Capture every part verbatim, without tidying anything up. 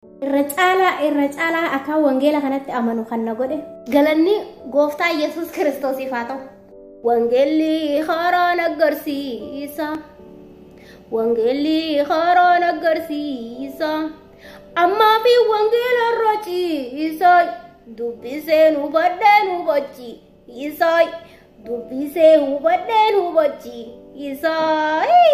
الرجالة الرجالة أكا وانجيلا كانت أمنو خنا قده قالني قوفتا يسوس كريستوس فاتو وانجيلي خارانا قرسيسا وانجيلي خارانا قرسيسا أما في وانجيل الرجيسا دبسين وبدين وبجي إيساي دبسين وبدين وبجي إيساي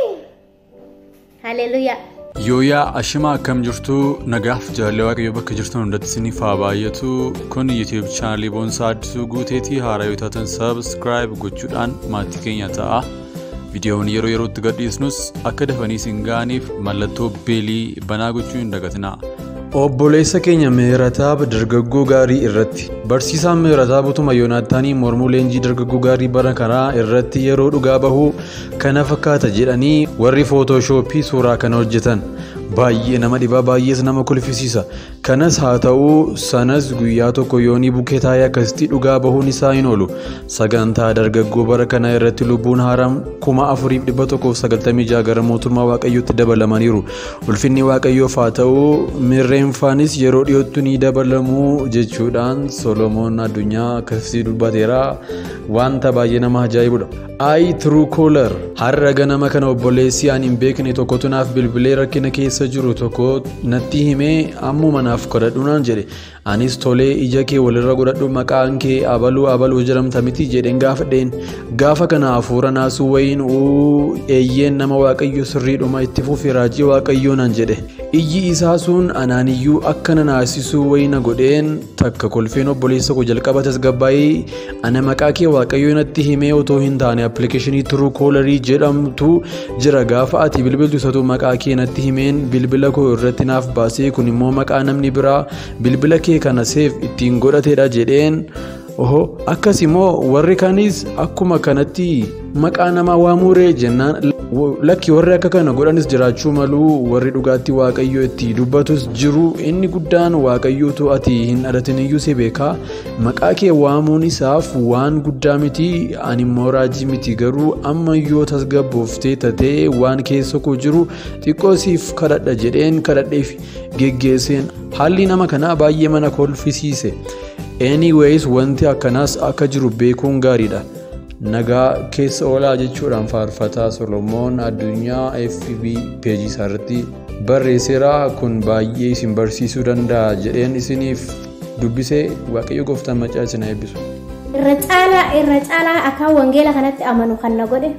هاليلويا يويا أشما كم جرتو نجاح جالواك يبقى جرتو ندتسني فابايتو كون يوتيوب شانلي بونساد سوغو تيتي هارايوتاتن سبسكرايب gochuudhaan maatii keenya ta'a viidiyoon yeroo yerootti gadhiisnus akka dafanii singaaniif mallattoo beelii banaa gochuu hin dagatinaa. Obboleessa keenya Meerataab dargaggoo gaarii irratti barsiisaan Meerataab utuma Yoonaataanii mormuu leenjii dargaggoo gaarii bara karaa irratti yeroo dhugaa bahuu kana fakkaata jedhanii warri footooshooppii suuraa kana hojjetan baay'ee nama dhibaa baay'ees nama kulfisiisa. Kanas haa ta'uu sanas guyyaa tokko yoonii bukkee taa'ee akkasitti dhugaa bahuun isaa hin oolu. Sagantaa dargaggoo bara kana irratti lubbuun haaram kuma afuriif dhibba tokkoof sagaltamii ja'a gara mootummaa Waaqayyootti dabalamaniiru. Ulfinni Waaqayyoof haa ta'uu mirreen faanis yeroo dhiyootti ni dabalamu jechuudhaan Solomoon addunyaa akkasitti dubbateera. Wanta baay'ee nama ajaa'ibudha. I true caller har'a ganama kana obboleessi ani hin beekne tokkotu naaf bilbilee rakkina keessa jiru tokko natti himee ammuma naaf kadhadhu naan jedhe. Anis tolee ija kee walirra godhadhu maqaan kee abaluu abaluu jedhamta miti jedheen gaafadheen. Gaafa kana hafuura naasuu wayiin uu eeyyeen nama Waaqayyo sirriidhuma itti fufi raajii Waaqayyoo naan jedhe. Iyyi isaa sun anaaniyyuu akkana naasisuu wayina godheen takka kolfeen obboleessa koo jalqaba tasgabbaa'ee ana maqaa kee Waaqayyoo natti himee otoo hin taane applicationii True Caller jedhamtu jira gaafa ati bilbiltu isatu maqaa kee natti himeen bilbila koo irratti naaf baasee kun immoo maqaa namni biraa bilbila kee kana seef ittiin godhateedha jedheen. Oho akkas immoo warri kanis akkuma kanatti maqaa namaa waamuree jennaan lakki warri akka kana godhanis jiraachuu malu warri dhugaatti Waaqayyo itti dubbatus jiru inni guddaan Waaqayyootu ati hin dhalatiniyyuu si beeka maqaa kee waamuun isaaf waan guddaa miti ani immoo raajii miti garuu amma yoo tasgabbooftee tatee waan keessa koo jiru xiqqoo siif kadhadha jedheen kadhadheef geggeesseen haalli nama kanaa baay'ee mana kolfisiise. Anyways wanti akkanaas akka jiru beekuun gaariidha. Nagaa keessa oolaa jechuudhaan faarfataa Solomoon addunyaa F B page isaarratti barreesseera kun baay'ee isin barsiisuu danda'a jedheen isiniif dubbisee Waaqayyo gooftaan macaa isin eebbisu. Irra caalaa irra caalaa akka wangeela kanatti amanu kan na godhe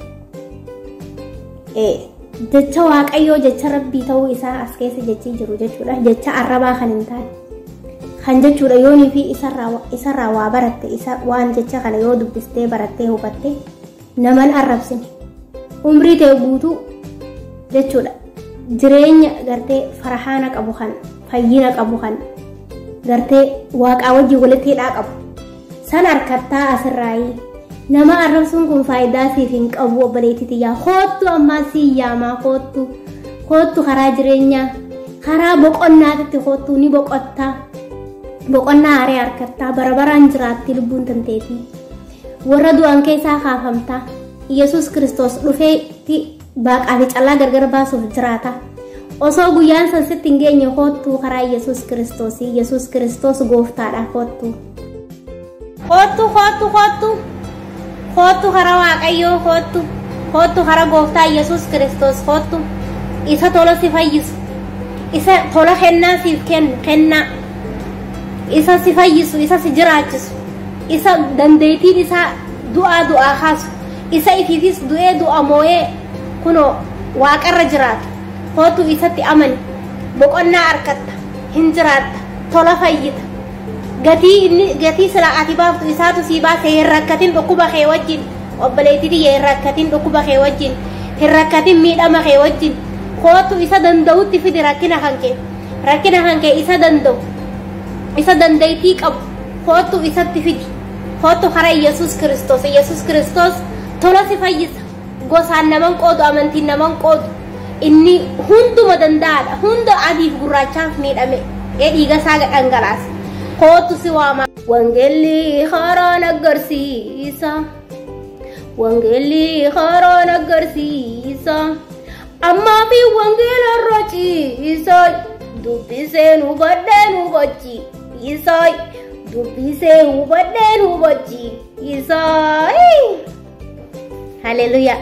ee jecha Waaqayyoo jecha Rabbii ta'uu isaa as keessa jechii jiru jechuudha jecha arrabaa kan hin taane. Kan jechuudha yoonii fi isarraa waa baratte isa waan jecha kana yoo dubbistee barattee hubatte naman arrabsine umrii ta'e guutuu jechuudha jireenya gartee farahaana qabu kan fayyina qabu kan gartee waaqaa wajjin walitti hidhaa qabu san harkattaa asirraayii nama arrabsuun kun faayidaa siif hin qabu obboleettii yaa koottu ammaa sii yaamaa koottu koottu karaa jireenyaa karaa boqonnaatti koottu ni boqottaa. Boqonnaa haree harkattaa barabaraan jiraatti lubbuun tanteetii warra du'an keessaa kaafamtaa Yesuus Kiristoos dhufeetti baaqaa fi callaa gargar baasuuf jiraata osoo guyyaan san sitti hin geenye koottuu karaa Yesuus Kiristoosii Yesuus Kiristoos gooftaadha koottuu koottuu koottuu koottuu koottuu karaa Waaqayyoo koottuu koottuu karaa gooftaa Yesuus Kiristoos koottuu isa tola si fayyisu isa tola kennaa siif kennu kennaa isa si fayyisu isa si jiraachisu isa dandeettiin isaa du'aa du'aa kaasu isa ifiifis du'ee du'a moo'ee kunoo waaqarra jiraatu kootu isatti amani boqonnaa argatta hin jiraatta tola fayyita gatii inni gatii silaa ati baaftu isaatu sii baase hin rakkatin dhukkuba kee wajjin obboleettii hin rakkatin dhukkuba kee wajjin hin rakkatin miidhama kee wajjin kootu isa danda'utti fidi rakkina kan kee rakkina kan kee isa danda'u isa dandeettii qabu kootu isatti fidi kootu karaa Yesuus Kiristoos Yesuus Kiristoos tola si fayyisa gosaan naman qoodu amantiin naman qoodu inni hunduma danda'aadha hunda adiif gurraachaaf miidhame ee dhiiga isaa dhangalaase kootu si waama wangeelli haaraan agarsiisa wangeelli haaraan agarsiisa amma fi wangeela raciisa dubbisee nu badhee nu bachi isaay dubbisee nu badhee nu bachi isaay haleluuyaa.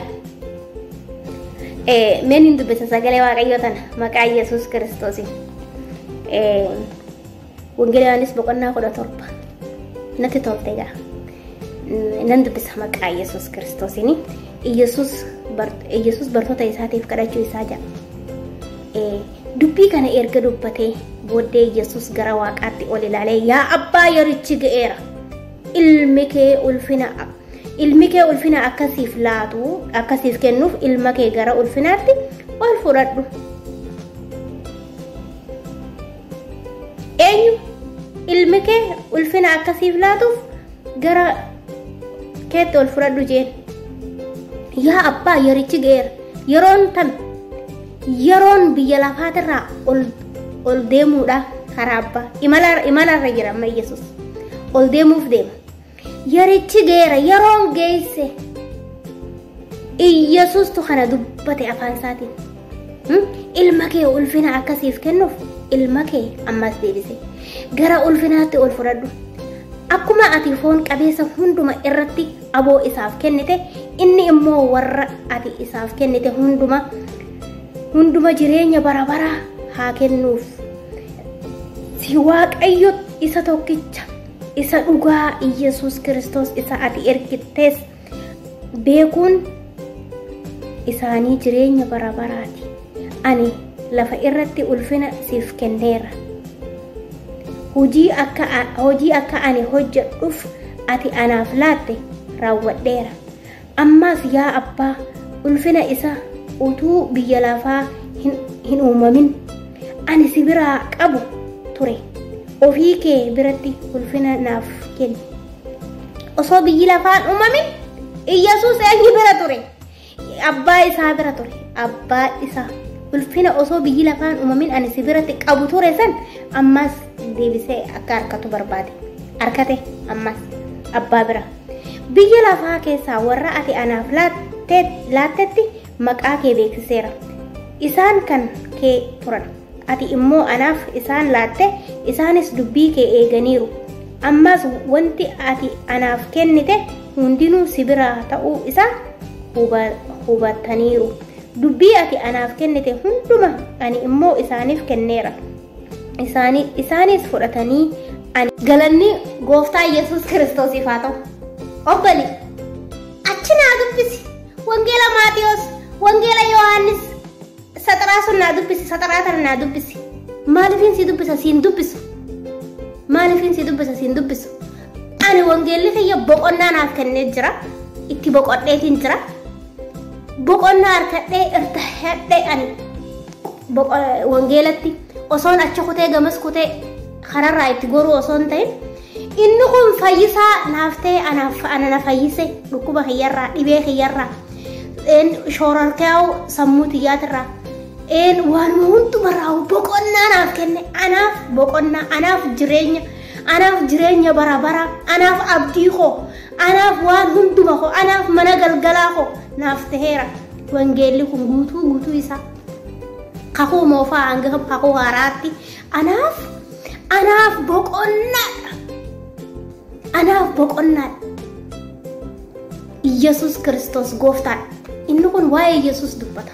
Eh, menin dubbisa sagalee waaqayyoo tana maqaa Yesuus Kiristoosiin. Eh, wangeela Yohaannis boqonnaa kudha torba natti tolte egaa nan dubbisa maqaa Yesuus Kiristoosiin. Yesuus Yesuus bartoota isaatiif kadhachuu isaa jira. Eh, dubbii kana erga dubbatee booddee Yesuus gara waaqaatti ol ilaalee yaa abbaa yerichi ga'eera ilmi kee ulfina ilmi kee ulfina akkasiif laatu akkasiif kennuuf ilma kee gara ulfinaatti ol fudhadhu. Eenyu ilmi kee ulfina akkasiif laatuuf gara keetti ol fudhadhu jeen. Yaa abbaa yerichi ga'eera yeroon tam yeroon biyya lafaatirraa ol ol deemuudha karaa abbaa imala imalarra jira amma Yesuus ol deemuuf deema. Yerichi ga'eera yeroon geesse Yesuus tu kana dubbate afaan isaatiin. Ilma kee ulfina akkasiif kennuuf ilma kee ammas deebise gara ulfinaatti ol fudhadhu. Akkuma ati foon qabeessa hunduma irratti aboo isaaf kennite inni immoo warra ati isaaf kennite hunduma hunduma jireenya bara baraa haa kennuuf. Si waaqayyo isa tokkicha isa dhugaa Yesuus Kiristoos isa ati ergitees beekuun isaanii jireenya bara baraati. Ani lafa irratti ulfina siif kenneera. Hojii akka hojii akka ani hojjedhuuf ati anaaf laatte raawwadheera. Ammaas yaa abbaa ulfina isa utuu biyya lafaa hin uumamin ani si biraa qabu ture. Ofii kee biratti ulfina naaf kenni. Osoo biyyi lafaan uumamin Yesuus eenyu bira ture? Abbaa isaa bira ture. Abbaa isaa ulfina osoo biyyi lafaan uumamin ani si biratti qabu ture san ammas deebisee akka harkatu barbaade. Harkate ammas abbaa bira. Biyya lafaa keessaa warra ati anaaf laattetti maqaa kee beeksiseera. Isaan kan kee turan. Ati immoo anaaf isaan laatte isaanis dubbii kee eeganiiru. Ammas wanti ati anaaf kennite hundinuu si biraa ta'uu isaa hubataniiru. Dubbii ati anaaf kennite hunduma ani immoo isaaniif kenneera. Isaani isaanis fudhatanii ani galanni gooftaa Yesuus Kiristoosiif haa ta'u. Obbali achi naa dubbisi wangeela Maatiyos wangeela Yohaannis saxaraa sun naa dubbisi saxaraa tana naa dubbisi. Maaliifin si dubbisa siin dubbisu? Maaliifin si dubbisa siin dubbisu? Ani wangeelli kiyya boqonnaa naaf kennee jira. Itti boqodheetiin jira. Boqonnaa harkadhee irta hedhee ani wangeelatti osoon achi kutee gamas kutee kararraa itti goruu osoon ta'in inni kun fayyisaa naaf ta'e anaaf ana na fayyise dhukkuba kiyyarraa dhibee kiyyarraa shoorarkaa'u sammuu tiyyaatirraa een waanuma hundumarraa boqonnaa naaf kenne anaaf boqonnaa anaaf jireenya anaaf jireenya bara bara anaaf abdii koo anaaf waan hunduma koo anaaf mana galgalaa koo naaf ta'eera. Wangeelli kun guutuu guutuu isaa kakuu moofaa hanga kakuu haaraatti anaaf anaaf boqonnaadha. Anaaf boqonnaadha. Yesuus Kiristoos gooftaadha. Inni kun waa'ee Yesuus dubbata.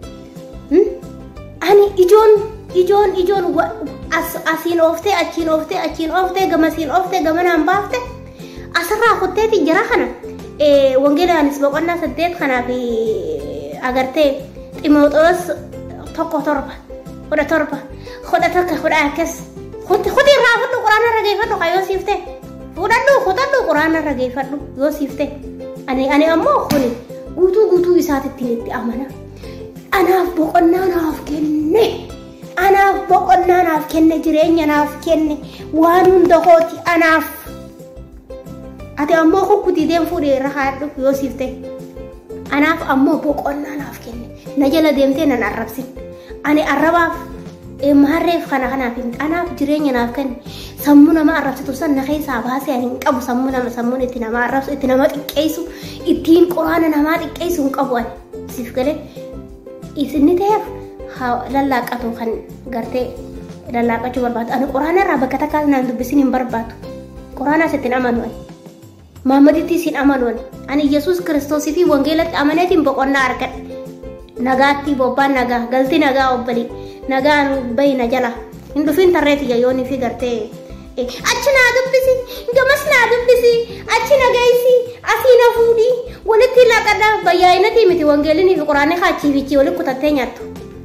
Ani ijoon ijoon ijoon asiin ooftee achiin ooftee achiin ooftee gamasiin ooftee gamanaan baaftee asirraa kutteeti jira kana wangeela Yohaannis boqonnaa saddeet kanaaf agartee Ximooxoos tokko torba kudha torba kudha tokko kudha akkas kuti kuti irraa fudhu quraana irra geeffadhu kan yoo siifte fudhadhu fudhadhu quraana irra geeffadhu yoo siifte ani ani ammoo kuni guutuu guutuu isaatitti itti amana. Anaaf boqonnaa naaf kenne anaaf boqonnaa naaf kenne jireenya naaf kenne waan hunda kooti anaaf ati ammoo kukkutii deem fuudhee irra haadhu yoo siifte anaaf ammoo boqonnaa naaf kenne na jala deemtee nan arrabsin ani arrabaaf maharreef kana kanaaf anaaf jireenya naaf kenne sammuu nama arrabsitu san na keessaa baasee ani hin qabu sammuu nama sammuun itti nama arrabsu itti nama xiqqeessu ittiin quraana namaa xiqqeessu hin qabu ani siif galee isinni ta'eef lallaaqatu kan gartee lallaaqachuu barbaadu ani quraana irraa bakka takkaa naan dubbisiin hin barbaadu quraana sittin amanu ani Muhammaditti sin amanu ani Yesuus Kiristoosii fi wangeelatti amaneetiin boqonnaa argadhe nagaatti bobbaan nagaa galti nagaa obbali nagaan bayna jala hin dhufin tarreeti yooni fi gartee achi naa dubbisi gamas naa dubbisi achi nagaisi asii na fuudhi walitti laqadha bayyaa'inati miti wangeelini fi quraanni kaachii fiichi walitti kutattee nyaattu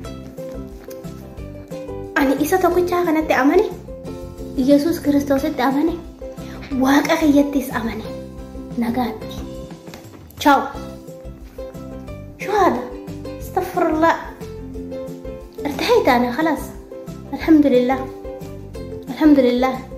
ani isa tokkichaa kanatti amane Yesuus Kiristoositti amane waaqa kiyyattis amane nagaatti ciao شو هذا استغفر الله ارتحيت أنا خلاص الحمد لله الحمد لله